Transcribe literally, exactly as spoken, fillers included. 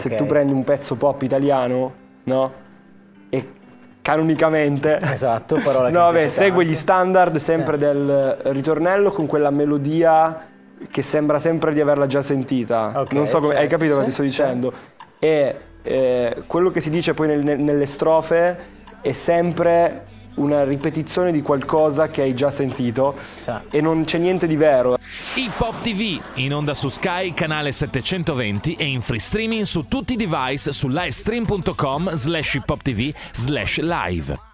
Se okay. tu prendi un pezzo pop italiano, no? E canonicamente... Esatto, parola che no, mi vabbè, piace segue tanto. gli standard sempre Sì. del ritornello con quella melodia che sembra sempre di averla già sentita. Okay, non so come... certo, Hai capito sì, cosa ti sto sì. dicendo? E eh, quello che si dice poi nel, nelle strofe è sempre una ripetizione di qualcosa che hai già sentito, sì. e non c'è niente di vero. Hip Hop T V, in onda su Sky, canale settecentoventi e in free streaming su tutti i device su livestream punto com slash hiphoptv slash live.